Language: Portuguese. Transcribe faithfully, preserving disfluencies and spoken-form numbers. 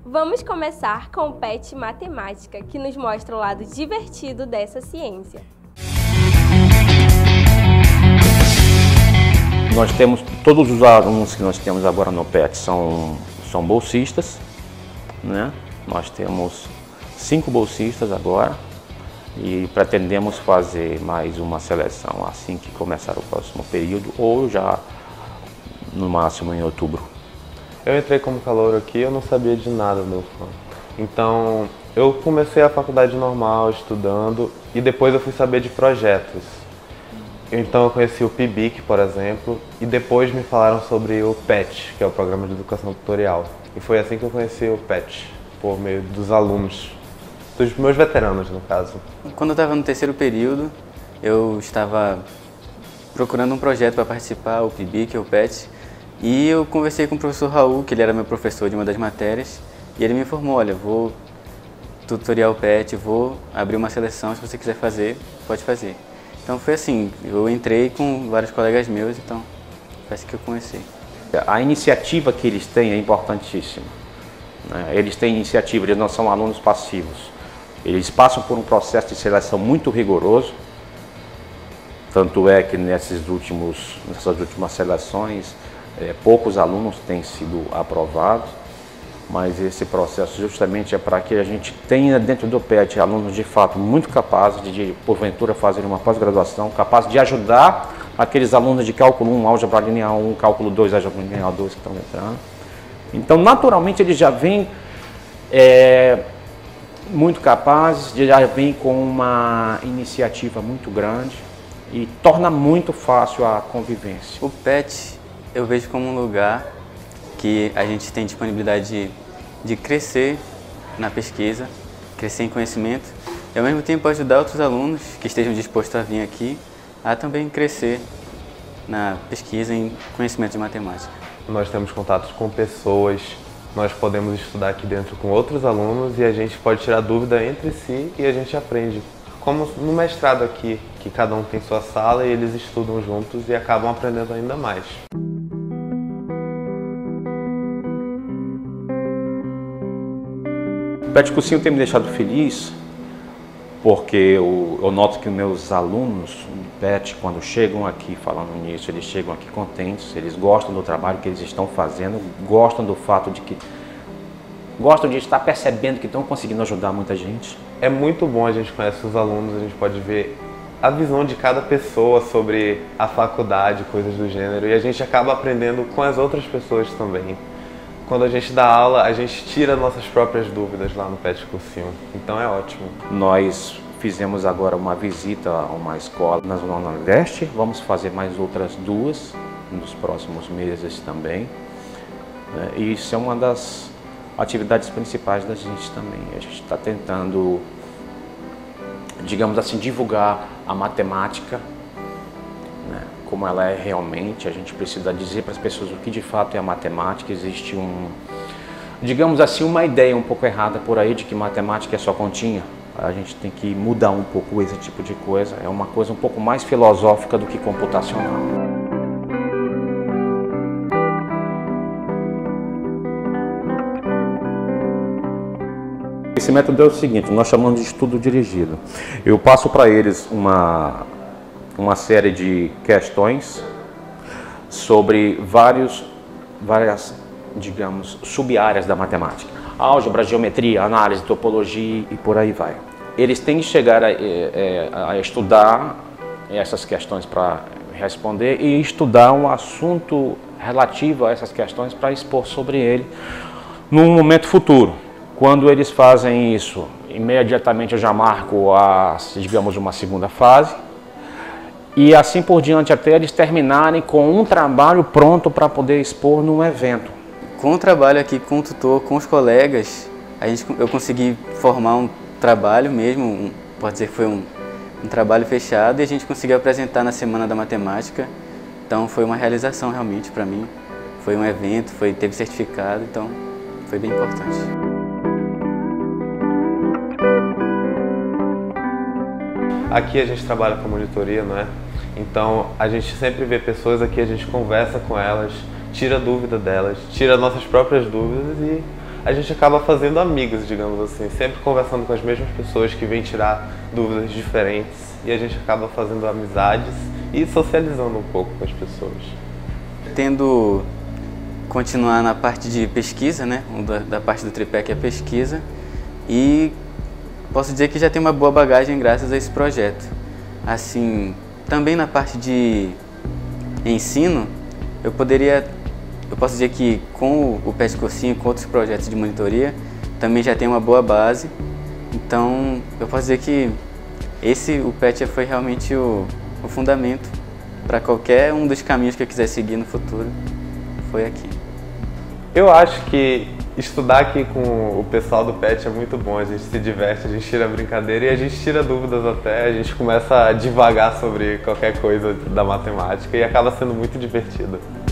Vamos começar com o P E T Matemática, que nos mostra o lado divertido dessa ciência. Nós temos, todos os alunos que nós temos agora no P E T são, são bolsistas, né? Nós temos cinco bolsistas agora e pretendemos fazer mais uma seleção assim que começar o próximo período ou já no máximo em outubro. Eu entrei como calouro aqui, eu não sabia de nada do U F A M. Então, eu comecei a faculdade normal, estudando, e depois eu fui saber de projetos. Então eu conheci o P I B I C, por exemplo, e depois me falaram sobre o P E T, que é o Programa de Educação Tutorial. E foi assim que eu conheci o P E T, por meio dos alunos, dos meus veteranos, no caso. Quando eu estava no terceiro período, eu estava procurando um projeto para participar, o P I B I C, o P E T, e eu conversei com o professor Raul, que ele era meu professor de uma das matérias, e ele me informou, olha, vou tutoriar o P E T, vou abrir uma seleção, se você quiser fazer, pode fazer. Então foi assim, eu entrei com vários colegas meus, então foi assim que eu comecei. A iniciativa que eles têm é importantíssima. Né? Eles têm iniciativa, eles não são alunos passivos. Eles passam por um processo de seleção muito rigoroso, tanto é que nesses últimos, nessas últimas seleções, É, poucos alunos têm sido aprovados, mas esse processo justamente é para que a gente tenha dentro do P E T alunos de fato muito capazes de, de porventura, fazer uma pós-graduação, capazes de ajudar aqueles alunos de cálculo um, álgebra linear um, cálculo dois, álgebra linear dois que estão entrando. Então, naturalmente, eles já vêm é, muito capazes, já vêm com uma iniciativa muito grande e torna muito fácil a convivência. O P E T eu vejo como um lugar que a gente tem disponibilidade de, de crescer na pesquisa, crescer em conhecimento e ao mesmo tempo ajudar outros alunos que estejam dispostos a vir aqui a também crescer na pesquisa em conhecimento de matemática. Nós temos contatos com pessoas, nós podemos estudar aqui dentro com outros alunos e a gente pode tirar dúvida entre si e a gente aprende. Como no mestrado aqui, que cada um tem sua sala e eles estudam juntos e acabam aprendendo ainda mais. O P E T Cursinho tem me deixado feliz porque eu, eu noto que meus alunos do P E T, quando chegam aqui falando nisso, eles chegam aqui contentes, eles gostam do trabalho que eles estão fazendo, gostam do fato de que gostam de estar percebendo que estão conseguindo ajudar muita gente. É muito bom, a gente conhece os alunos, a gente pode ver a visão de cada pessoa sobre a faculdade, coisas do gênero, e a gente acaba aprendendo com as outras pessoas também. Quando a gente dá aula, a gente tira nossas próprias dúvidas lá no P E T Cursinho, então é ótimo. Nós fizemos agora uma visita a uma escola na Zona Nordeste, vamos fazer mais outras duas nos próximos meses também. E isso é uma das atividades principais da gente também. A gente está tentando, digamos assim, divulgar a matemática, né, como ela é realmente. A gente precisa dizer para as pessoas o que de fato é a matemática. Existe um, digamos assim, uma ideia um pouco errada por aí de que matemática é só continha. A gente tem que mudar um pouco esse tipo de coisa. É uma coisa um pouco mais filosófica do que computacional. Esse método é o seguinte, nós chamamos de estudo dirigido. Eu passo para eles uma, uma série de questões sobre vários, várias, digamos, sub-áreas da matemática. Álgebra, geometria, análise, topologia e por aí vai. Eles têm que chegar a, a, a estudar essas questões para responder e estudar um assunto relativo a essas questões para expor sobre ele num momento futuro. Quando eles fazem isso, imediatamente eu já marco, a, digamos, uma segunda fase e assim por diante até eles terminarem com um trabalho pronto para poder expor num evento. Com o trabalho aqui com o tutor, com os colegas, a gente, eu consegui formar um trabalho mesmo, um, pode dizer que foi um, um trabalho fechado e a gente conseguiu apresentar na Semana da Matemática. Então foi uma realização realmente para mim, foi um evento, foi, teve certificado, então foi bem importante. Aqui a gente trabalha com monitoria, não é? Então a gente sempre vê pessoas aqui, a gente conversa com elas, tira dúvida delas, tira nossas próprias dúvidas e a gente acaba fazendo amigos, digamos assim, sempre conversando com as mesmas pessoas que vêm tirar dúvidas diferentes e a gente acaba fazendo amizades e socializando um pouco com as pessoas. Tendo continuar na parte de pesquisa, né, da, da parte do tripé que é pesquisa, e posso dizer que já tem uma boa bagagem graças a esse projeto. Assim, também na parte de ensino, eu poderia, eu posso dizer que com o PET Cursinho e com outros projetos de monitoria, também já tem uma boa base. Então, eu posso dizer que esse, o PET foi realmente o, o fundamento para qualquer um dos caminhos que eu quiser seguir no futuro, foi aqui. Eu acho que estudar aqui com o pessoal do PET é muito bom, a gente se diverte, a gente tira brincadeira e a gente tira dúvidas até, a gente começa a divagar sobre qualquer coisa da matemática e acaba sendo muito divertido.